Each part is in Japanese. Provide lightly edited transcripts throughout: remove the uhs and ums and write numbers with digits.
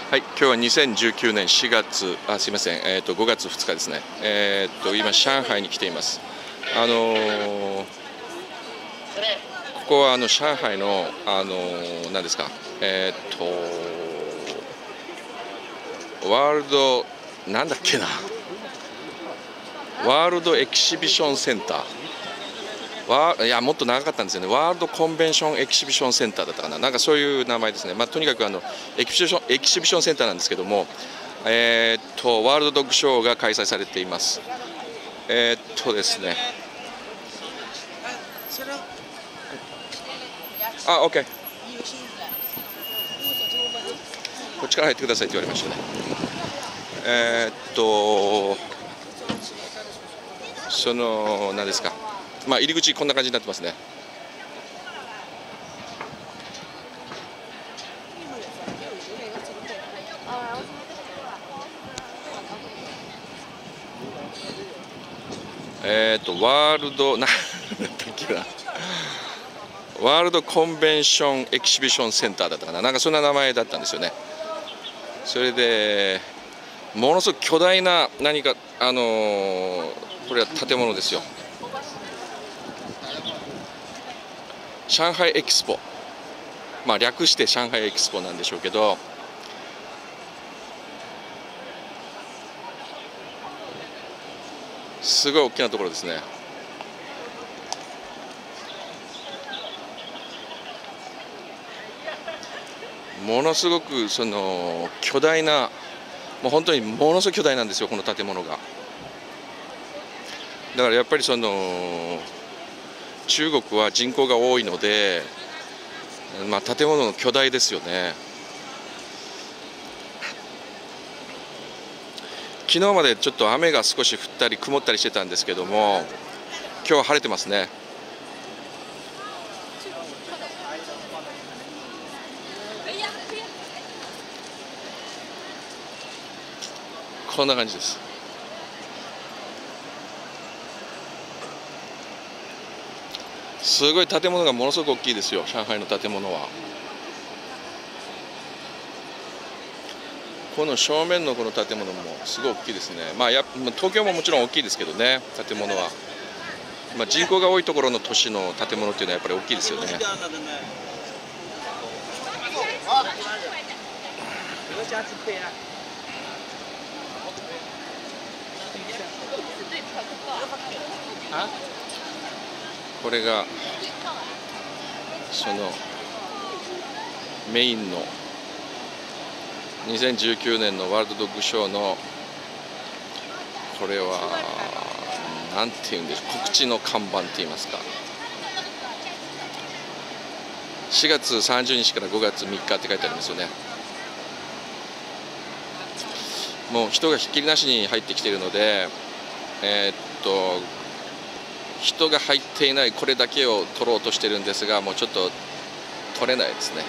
はい、今日は2019年4月、すいません、5月2日ですね。今、上海に来ています。ここは上海の、何ですか、ワールド、なんだっけな、ワールドエキシビションセンター。いやもっと長かったんですよね。ワールドコンベンションエキシビションセンターだったかな、なんかそういう名前ですね。とにかくエキシビションセンターなんですけども、ワールドドッグショーが開催されています。ですね。OK。こっちから入ってくださいって言われましたね。何ですか。入り口こんな感じになってますね。ワールドなんだっけな、ワールドコンベンションエキシビションセンターだったかな、なんかそんな名前だったんですよね。それでものすごく巨大な何かこれは建物ですよ。上海エキスポ、略して上海エキスポなんでしょうけど、すごい大きなところですね。ものすごく巨大な、もう本当にものすごく巨大なんですよ、この建物が。だからやっぱり中国は人口が多いので、建物の巨大ですよね。昨日までちょっと雨が少し降ったり曇ったりしてたんですけども、今日は晴れてますね。こんな感じです。すごい建物がものすごく大きいですよ、上海の建物は。この正面のこの建物もすごい大きいですね。東京ももちろん大きいですけどね、建物は。人口が多いところの都市の建物っていうのはやっぱり大きいですよね。これがメインの2019年のワールドドッグショーの、これはなんていうんでしょう、告知の看板って言いますか、4月30日から5月3日って書いてありますよね。もう人がひっきりなしに入ってきているので、人が入っていないこれだけを撮ろうとしてるんですが、もうちょっと撮れないですね。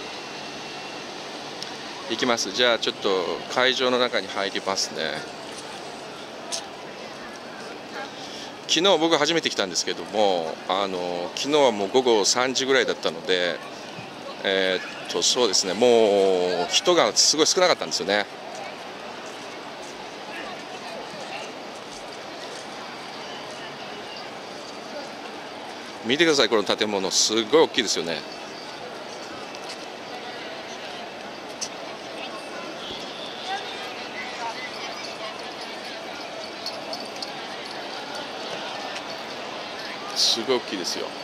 行きます。じゃあちょっと会場の中に入りますね。昨日僕初めて来たんですけども、昨日はもう午後3時ぐらいだったので、そうですね、もう人がすごい少なかったんですよね。見てください、この建物すごい大きいですよね。すごい大きいですよ。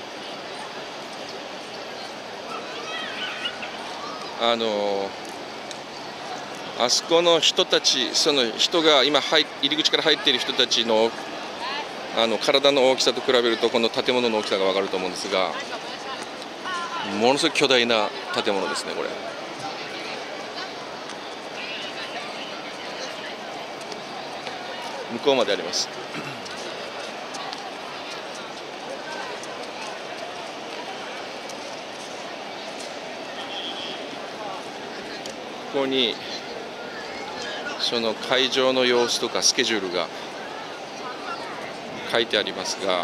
あそこの人たち、人が今入り口から入っている人たちの体の大きさと比べると、この建物の大きさが分かると思うんですが、ものすごく巨大な建物ですね、これ。向こうまであります。ここに会場の様子とかスケジュールが書いてありますが、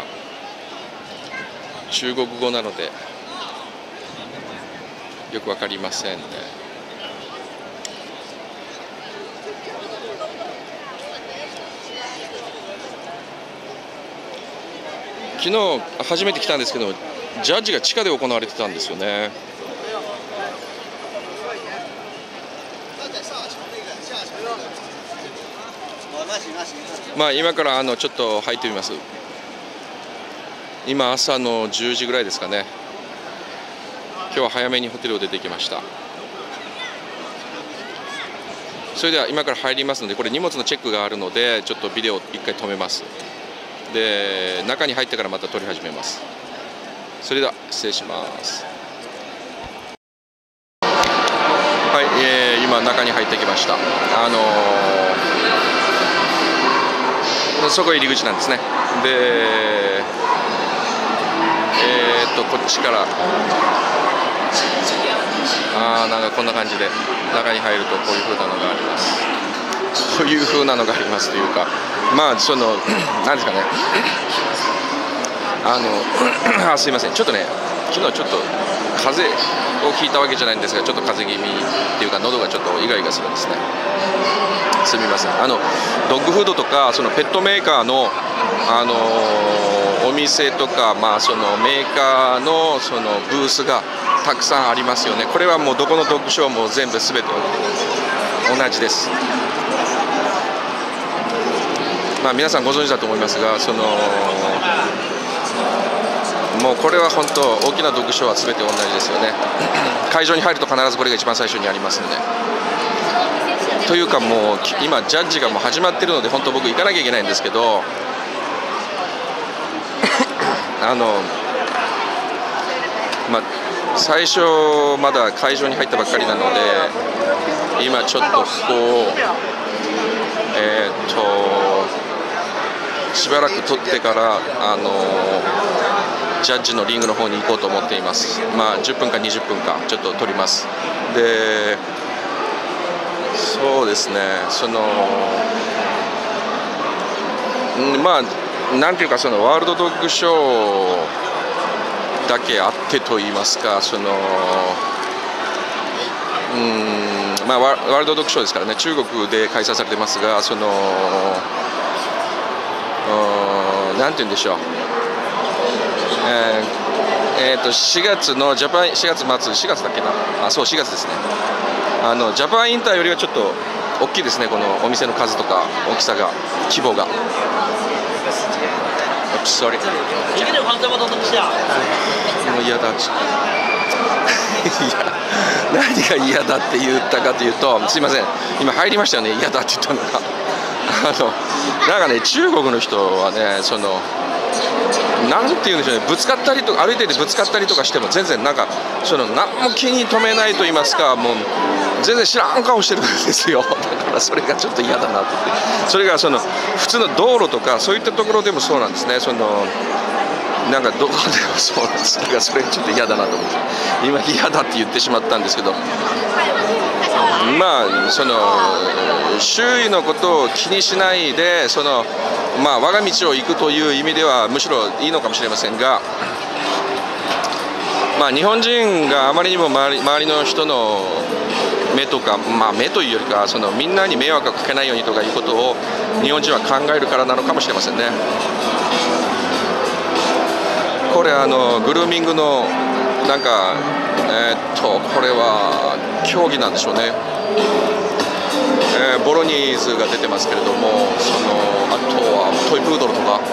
中国語なのでよくわかりませんね。 昨日初めて来たんですけど、ジャッジが地下で行われてたんですよね。まあ今からちょっと入ってみます。今朝の10時ぐらいですかね。今日は早めにホテルを出てきました。それでは今から入りますので、これ荷物のチェックがあるのでちょっとビデオを一回止めます。で中に入ってからまた撮り始めます。それでは失礼します。はい、今中に入ってきました。そこ入り口なんですね。でこっちからなんかこんな感じで中に入るとこういう風なのがあります。こういう風なのがありますというか、まあなんですかね、すいません、ちょっとね昨日ちょっと風邪をひいたわけじゃないんですが、ちょっと風邪気味っていうか喉がちょっとイガイガするんですね。すみません。ドッグフードとかペットメーカーのお店とか、まあメーカーのブースがたくさんありますよね。これはもうどこのドッグショーも全部すべて同じです。まあ皆さんご存知だと思いますが、もうこれは本当大きなドッグショーはすべて同じですよね。会場に入ると必ずこれが一番最初にありますので。というかもう今ジャッジがもう始まってるので、本当僕行かなきゃいけないんですけど、まあ最初まだ会場に入ったばっかりなので、今ちょっとこうしばらく撮ってからジャッジのリングの方に行こうと思っています。まあ10分か20分かちょっと撮ります。でそうですね、まあなんていうかワールドドッグショーだけあってと言いますか、まあワールドドッグショーですからね、中国で開催されてますが、なんて言うんでしょう、4月のジャパン、4月末、4月だっけな、そう4月ですね。ジャパンインターよりはちょっと大きいですね、このお店の数とか大きさが、規模が。Sorry。もう嫌だ。何が嫌だって言ったかというと、すいません、今入りましたよね、嫌だって言ったのが。なんかね、中国の人はね、なんていうんでしょうね、ぶつかったりとか、歩いててぶつかったりとかしても、全然なんか、何も気に留めないと言いますか、もう、全然知らん顔してるんですよ。だからそれがちょっと嫌だなと思って、それが普通の道路とか、そういったところでもそうなんですね。なんかどこでもそうなんです。だからそれちょっと嫌だなと思って、今嫌だって言ってしまったんですけど、まあ周囲のことを気にしないでまあ我が道を行くという意味ではむしろいいのかもしれませんが、まあ日本人があまりにも周りの人の目とか、まあ目というよりかみんなに迷惑をかけないようにとかいうことを日本人は考えるからなのかもしれませんね。これグルーミングのなんかこれは競技なんでしょうね。ボロニーズが出てますけれども、あとはトイプードルとか、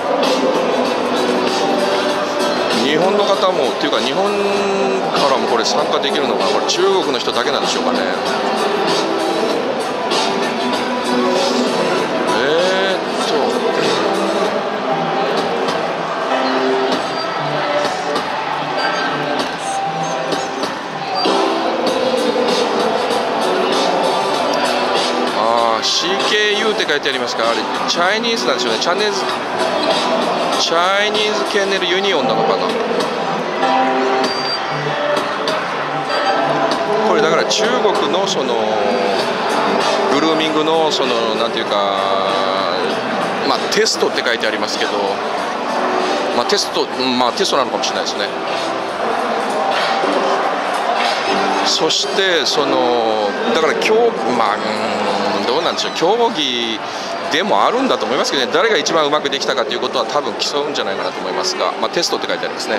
日本の方もっていうか日本からもこれ参加できるのかな、これ中国の人だけなんでしょうかね。CKU って書いてありますから、あれチャイニーズなんでしょうね。チャイニーズケンネルユニオンなのかな。これだから中国のグルーミングのなんていうか、まあテストって書いてありますけど、まあテストなのかもしれないですね。そしてだからまあどうなんでしょう、競技でもあるんだと思いますけどね、誰が一番うまくできたかということは多分競うんじゃないかなと思いますが、テストって書いてありますね。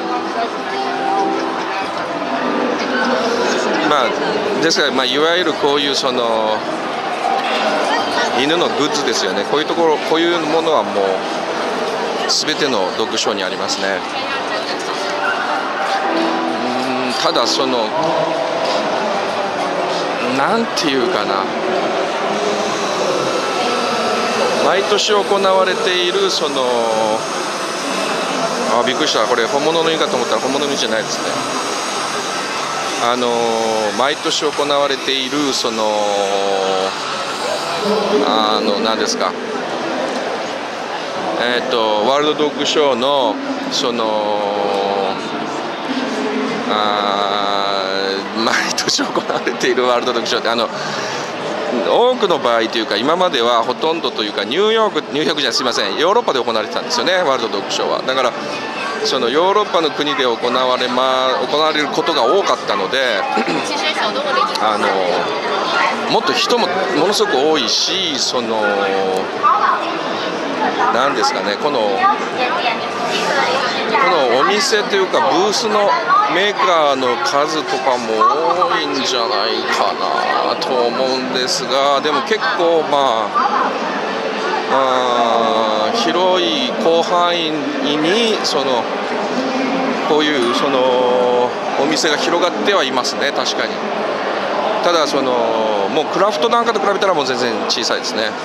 ですから、いわゆるこういうその犬のグッズですよね、こういうところ、こういうものはもう全てのドッグショーにありますね。ただそのなんていうかな、毎年行われているそのびっくりした、これ本物の犬かと思ったら本物の犬じゃないですね。毎年行われているその何ですか、ワールドドッグショーのその毎年行われているワールドドッグショーって多くの場合というか、今まではほとんどというかニューヨークじゃない、すみません、ヨーロッパで行われてたんですよね、ワールドドッグショーは。だからそのヨーロッパの国で行われることが多かったのでもっと人もものすごく多いし、そのなんですかね、このお店というかブースのメーカーの数とかも多いんじゃないかなと思うんですが、でも結構広い広範囲にこういうそのお店が広がってはいますね、確かに。ただもうクラフトなんかと比べたらもう全然小さいですね。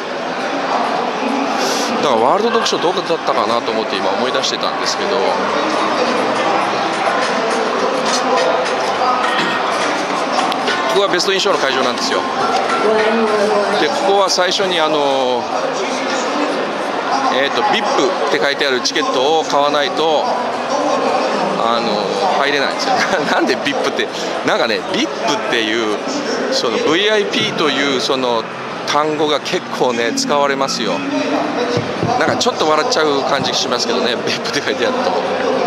だからワールドドッグショーどこだったかなと思って今思い出してたんですけど、ここはベストインショーの会場なんですよ。でここは最初にVIP って書いてあるチケットを買わないと入れないんですよ。なんで VIP って、なんかね VIP っていうその VIP というその単語が結構ね使われますよ。なんかちょっと笑っちゃう感じしますけどね、 VIP って書いてあると。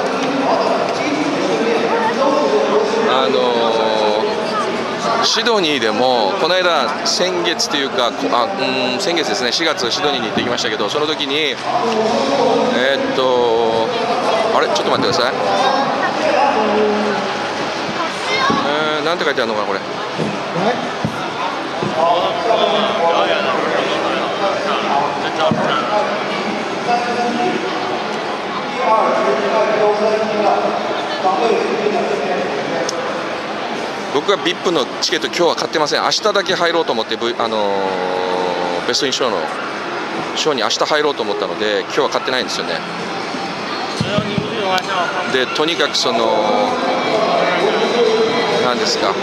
シドニーでもこの間先月というか先月ですね、4月シドニーに行ってきましたけど、その時にあれちょっと待ってください、なんて書いてあるのかなこれ。僕は VIP のチケット今日は買ってません。明日だけ入ろうと思って、ベストインショーのショーに明日入ろうと思ったので今日は買ってないんですよね。でとにかく何ですか、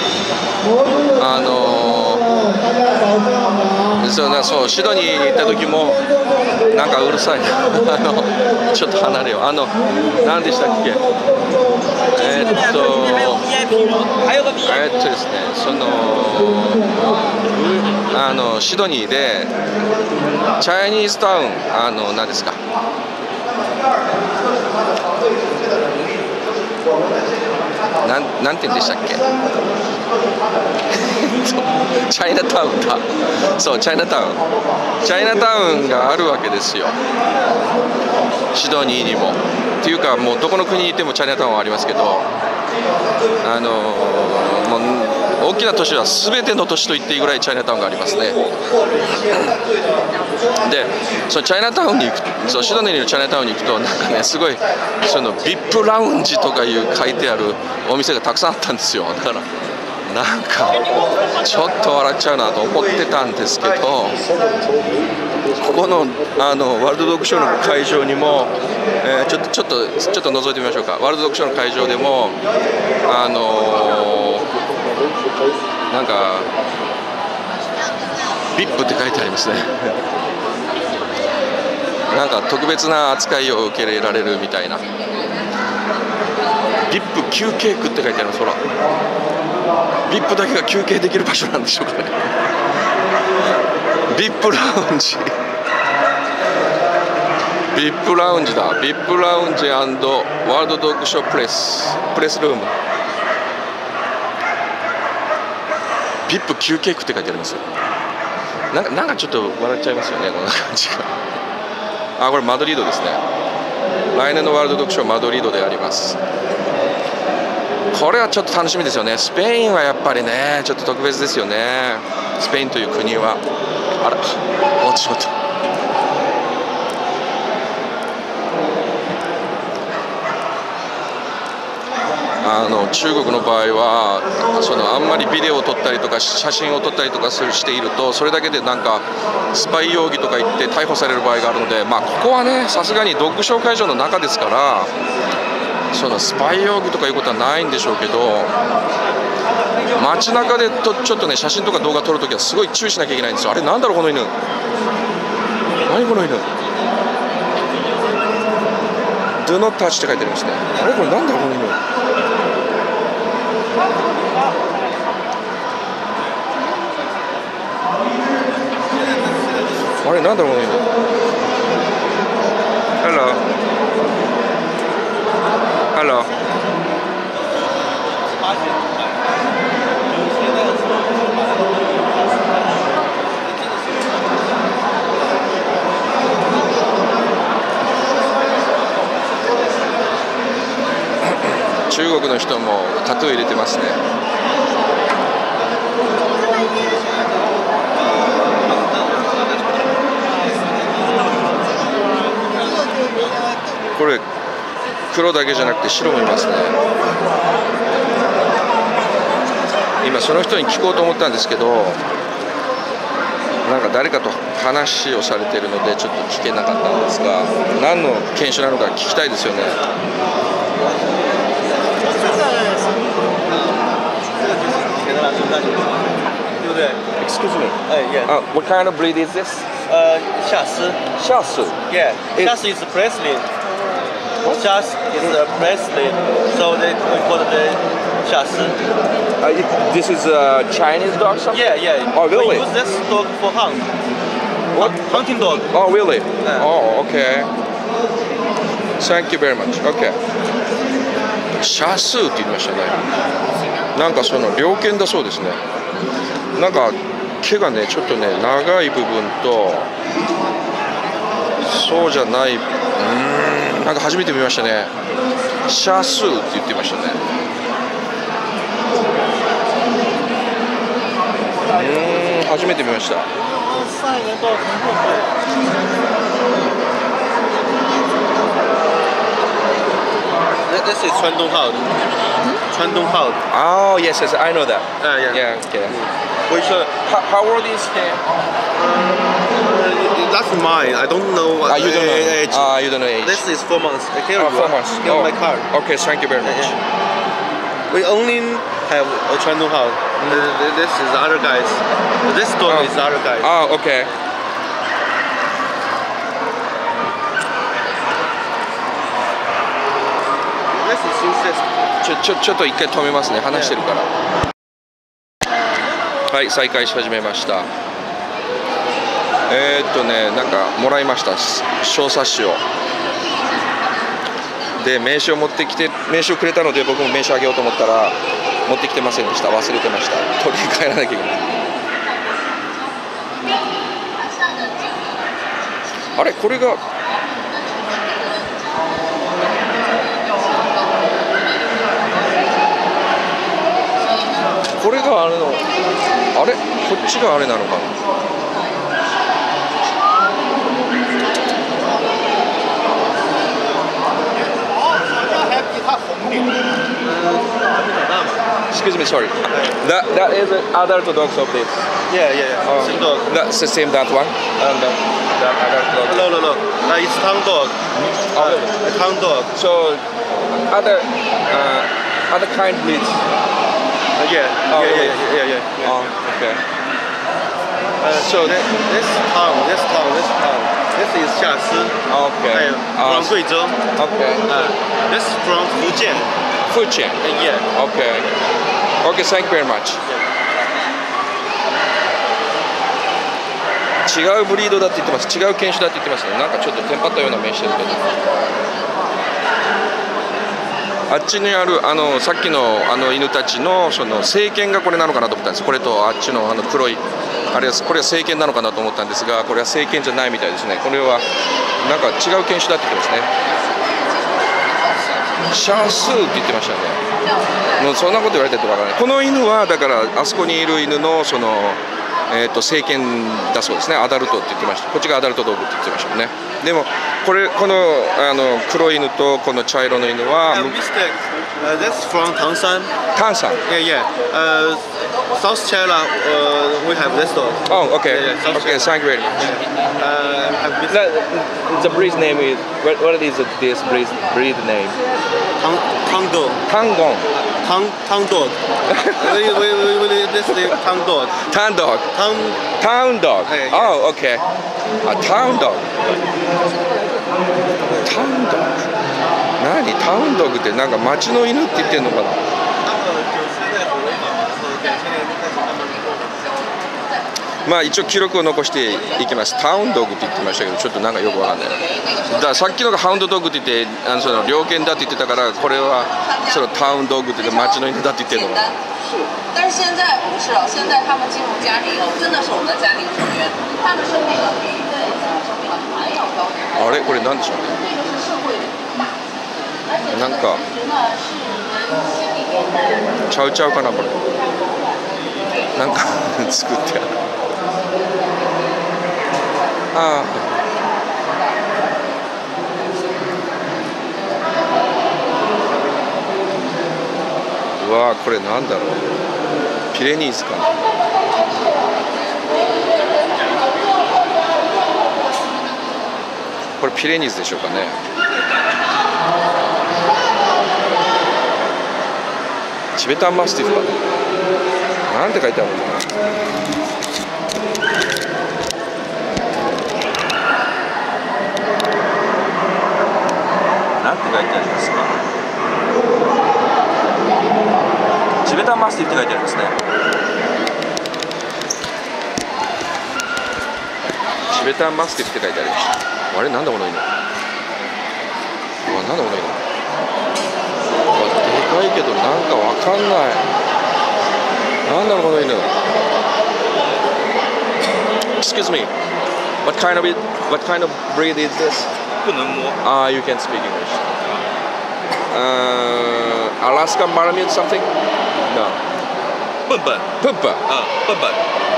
そうシドニーに行った時もなんかうるさいちょっと離れよう。何でしたっけ、ですね、シドニーでチャイニーズタウン、何ですか、なんて言うんでしたっけチャイナタウンだ。そう、チャイナタウンがあるわけですよ、シドニーにも。っていうかもうどこの国にいてもチャイナタウンはありますけど、もう大きな都市は全ての都市と言っていいぐらいチャイナタウンがありますね。でそのチャイナタウンに行く、シドニーにいるチャイナタウンに行くとなんかね、すごいVIP ラウンジとかいう書いてあるお店がたくさんあったんですよ。だからなんかちょっと笑っちゃうなと思ってたんですけど、ここのワールドドッグショーの会場にも、ちょっと覗いてみましょうか。ワールドドッグショーの会場でもなんか VIP って書いてありますねなんか特別な扱いを受け入れられるみたいな、 VIP 休憩区って書いてあります。ほら VIP だけが休憩できる場所なんでしょうかねVIP ラウンジVIP ラウンジだ。 VIP ラウンジ&ワールドドッグショープレスルーム、 VIP 休憩区って書いてありますよ。 なんかちょっと笑っちゃいますよね、こんな感じが。あ、これマドリードですね。来年のワールドドッグショーマドリードであります。これはちょっと楽しみですよね。スペインはやっぱりねちょっと特別ですよね。スペインという国は。あら、終わってしまった。中国の場合はあんまりビデオを撮ったりとか写真を撮ったりとかしていると、それだけでなんかスパイ容疑とか言って逮捕される場合があるので、まあ、ここはねさすがにドッグショー会場の中ですから、スパイ容疑とかいうことはないんでしょうけど、街中でちょっとね写真とか動画撮るときはすごい注意しなきゃいけないんですよ。あれなんだろうこの犬、何この犬、 Do not touch って書いてありますね。あれこれなんだろうこの犬、あれなんだろうこの犬。 Hello Hello。 中国の人もタトゥー入れてますね。これ黒だけじゃなくて白もいますね。今その人に聞こうと思ったんですけど、なんか誰かと話をされているのでちょっと聞けなかったんですが、何の犬種なのか聞きたいですよね。Excuse me. Yeah. What kind of breed is this? 夏斯。 夏斯。 Yeah. 夏斯 is Presley. 夏斯 is a Presley. So we call it the 夏斯。 This is a Chinese dog, something? Yeah, yeah. Oh, really? We use this dog for hunt. What? Hunting dog. Oh, really? Oh, okay. Thank you very much. Okay. シャスーって言いましたね。なんか猟犬だそうですね。なんか毛がねちょっとね長い部分とそうじゃない、なんか初めて見ましたね。シャスーって言ってましたね。初めて見ました。 This is 川东号。川东号。 Oh yes, yes, I know that. Yeah. Yeah, okay. Which How old is he? that's mine. I don't know what You don't know. age. You don't know age. This is 4 months. Here you 4 are. months. Here my card. Okay, thank you very much. We only have a 川东号. This is the other guys. This dog is the other guys. Oh, okay. ちょっと一回止めますね。話してるから。はい、再開し始めました。なんかもらいました小冊子を。で名刺を持ってきて、名刺をくれたので僕も名刺あげようと思ったら持ってきてませんでした。忘れてました。取りに帰らなきゃいけない。あれこれがあれの、あれこっちがあれなのかな。Excuse me, sorry. That is adult dogs of this. Yeah. Same dog. That's the same that one. And that adult dog. No. It's town dog. Town dog. So other kind breeds. Yeah. Oh, okay. So this town. This is 夏斯. Okay. From 贵州. Okay. This is from Fujian. Fujian. Yeah. Okay. Okay, thank you very much. 違うブリードだって言ってます。違う犬種だって言ってますね。なんかちょっとテンパったような目してるけど。あっちにあるさっきの犬たちのその成犬がこれなのかなと思ったんです。これとあっちの黒いあれはこれは聖剣なのかなと思ったんですが、これは聖剣じゃないみたいですね。これはなんか違う犬種だって言ってますね。シャースーって言ってましたね。もうそんなこと言われてるとわからない。この犬はだからあそこにいる犬のその聖剣だそうですね。アダルトって言ってました。こっちがアダルトドッグって言ってましたね。でもこの黒い犬とこの茶色の犬は。 That's from Tangshan. Tangshan. Yeah. South China. We have this dog. Oh, okay. Yeah, Okay, thank you very much. Have The breed name is what is this breed name? Tang dog. Tangong. Tang dog. This is Tang dog. Town dog. Town dog. Oh, okay. A town dog. Town dog. 何タウンドッグってなんか町の犬って言ってんのかな。まあ一応記録を残していきます。タウンドッグって言ってましたけど、ちょっとなんかよくわかんない。だからさっきのがハウンドドッグって言ってその猟犬だって言ってたから、これはそのタウンドッグって言って町の犬だって言ってるのかな。 但是现在不是哦，现在他们进入家庭哦，真的是我们的家庭成员，他们生命了比对生命了还要高。 あれこれなんでしょうね。なんかちゃうちゃうかなこれ。なんか作ってある。ああ。うわーこれなんだろう。ピレニーズかな。これピレニーズでしょうかね。チベタンマスティフかな。なんて書いてあるのかな。なんて書いてありますか。チベタンマスティフって書いてありますね。チベタンマスティフって書いてありました。あれなんだこの犬。うわなんだこの犬。でかいけどなんかわかんない。なんだろうこの犬。Excuse me. What kind of breed is this? 不能摸。 Ah, you can speak English. Alaskan Malamute something? No. 笨笨。 Pumpa. 笨笨。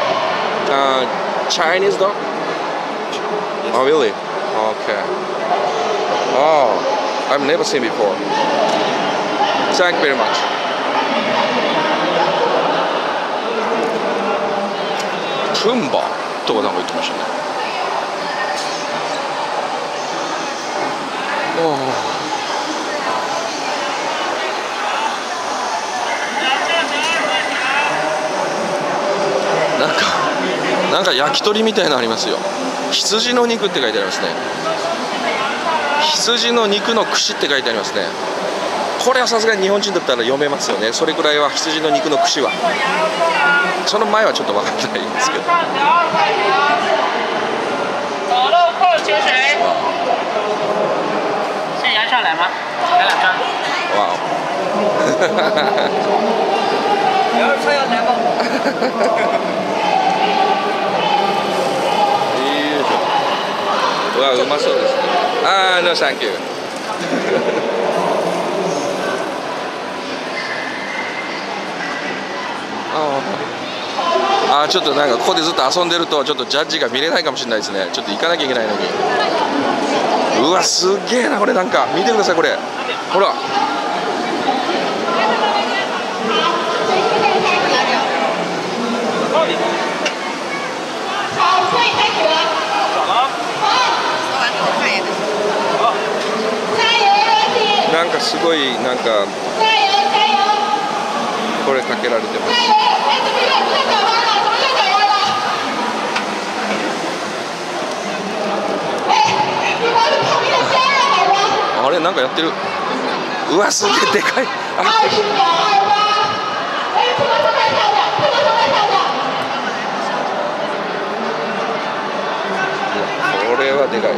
Chinese dog? Oh really? Okay. Oh, I've never seen before. Thank you very much. プンバとかなんか言ってましたね。なんか焼き鳥みたいなのありますよ。羊の肉って書いてありますね。羊の肉の串って書いてありますね。これはさすがに日本人だったら読めますよね。それくらいは羊の肉の串は。その前はちょっと分からないんですけど。 走路扣球谁？是杨上来吗？来两张。 哇哦。 要是菜要来吗？ うわうまそうですね。ああ、no thank you あ、ちょっとなんかここでずっと遊んでるとちょっとジャッジが見れないかもしれないですね。ちょっと行かなきゃいけないのに。うわすっげえなこれ。なんか見てくださいこれ。ほらなんかすごいなんかこれかけられてます。あれなんかやってる。うわすげえでかい。これはでかい。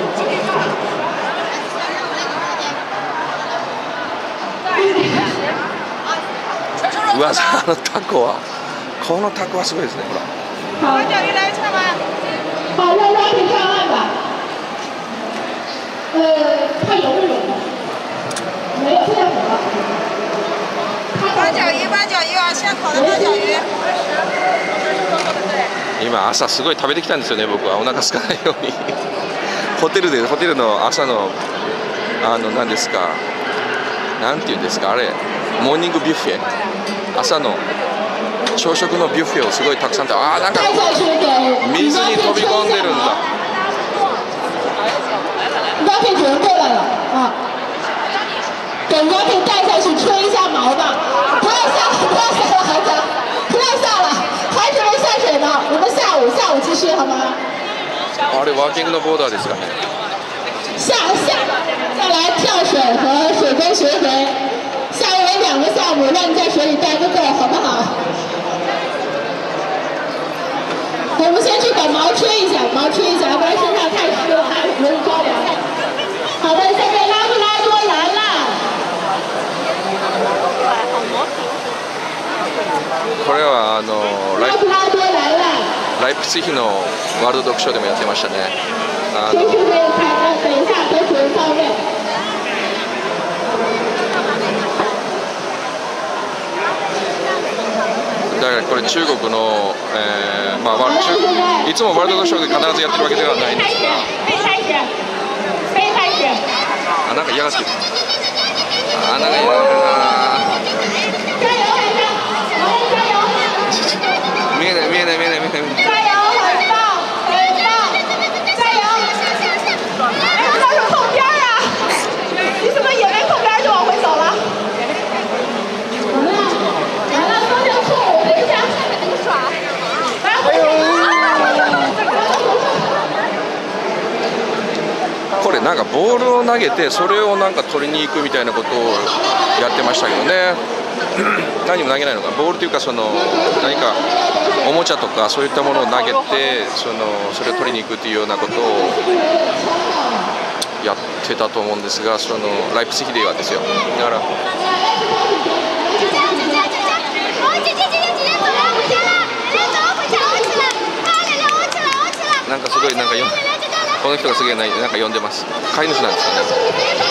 うわあのタコはこのタコはすごいですね。ほら。 现烤的八角鱼。 今朝すごい食べてきたんですよね、僕はお腹空かないようにホテルの朝の何ですか、なんていうんですか、あれモーニングビュッフェ、朝の朝食のビュッフェをすごいたくさんなんか水に飛び込んでるんだ。 刮片主人过来了啊，给刮片带下去吹一下毛吧。不要下了，孩子，不要下了，孩子们下水呢。我们下午继续好吗？ あれワーキングのボーダーですかね。 下，再来跳水和水跟学回，下午有2个项目，让你在水里待个够，好不好？我们先去把毛吹一下，要不然身上太湿了，容易着凉。好的，下面拉布拉多来了。 これは拉布拉多来了。 ライプツィヒのワールドドッグショーでもやってましたね。 随时可以看，等一下和主人到位。 だからこれ中国の、いつもワールドドッグショーで必ずやってるわけではないんですが、なんか嫌がってる。なんか嫌がってるな。見えない。これなんかボールを投げてそれをなんか取りに行くみたいなことをやってましたけどね。何も投げないのか、ボールというか何かおもちゃとかそういったものを投げてそれを取りに行くっていうようなことをやってたと思うんですが、ライプツィヒではですよ。だからなんかすごいこの人がすげえなんか呼んでます。飼い主なんですかね。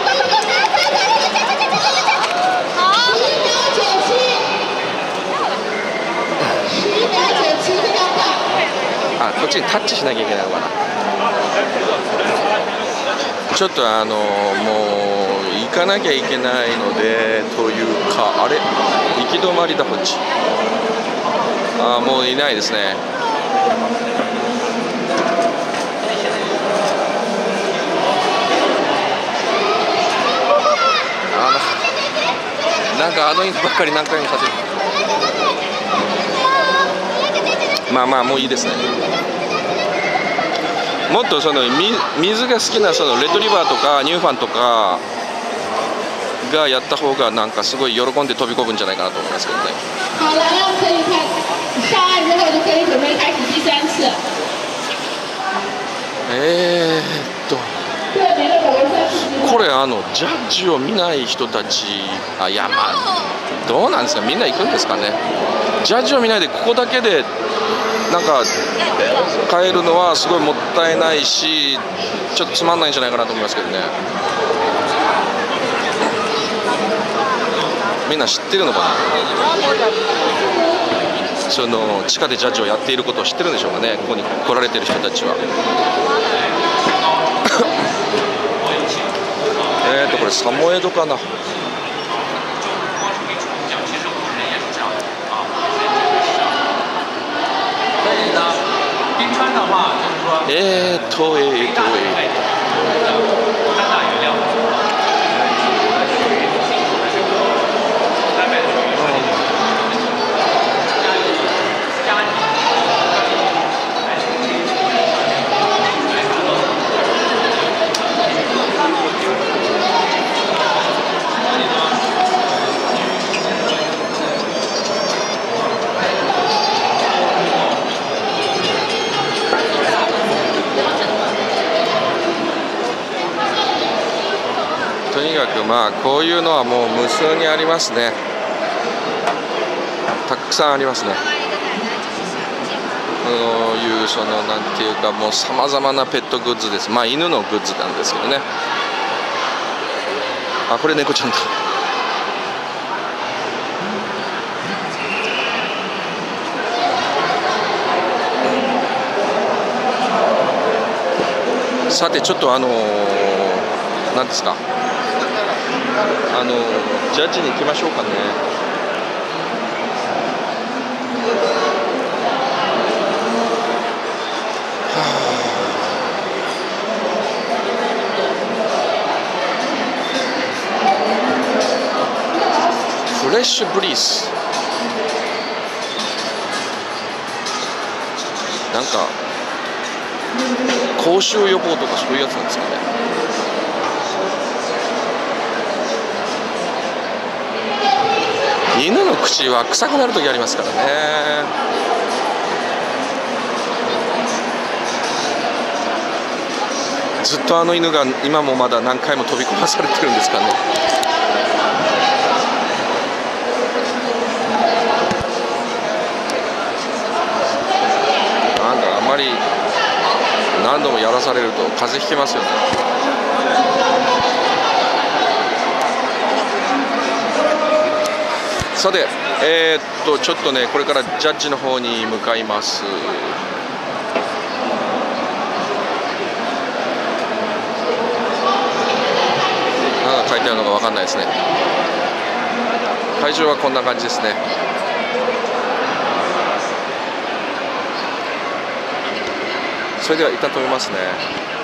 こっちにタッチしなきゃいけないのかな。ちょっともう行かなきゃいけないのでというか、あれ行き止まりだこっち。もういないですね。なんか犬ばっかり何回もさせる。もういいですね。もっと水が好きなレトリバーとかニューファンとかがやった方がなんかすごい喜んで飛び込むんじゃないかなと思いますけどね。 好了，可以看上岸之后就可以准备开始第3次。 これジャッジを見ない人たち、どうなんですか、みんな行くんですかね。ジャッジを見ないでここだけでなんか帰るのはすごいもったいないし、ちょっとつまんないんじゃないかなと思いますけどね。みんな知ってるのかな。地下でジャッジをやっていることを知ってるんでしょうかね、ここに来られてる人たちは。これサモエドかな。とにかくこういうのはもう無数にありますね。たくさんありますね。こういうなんていうかもうさまざまなペットグッズです。犬のグッズなんですけどね。これ猫ちゃんだ。 さてちょっと何ですか、ジャッジに行きましょうかね。フレッシュブリース、なんか口臭予防とかそういうやつなんですかね。犬の口は臭くなる時ありますからね。ずっと犬が今もまだ何回も飛び込まされてるんですかね。なんかあんまり何度もやらされると風邪ひきますよね。さて、ちょっとね、これからジャッジの方に向かいます。何が書いてあるのか分かんないですね。会場はこんな感じですね。それでは一旦止めますね。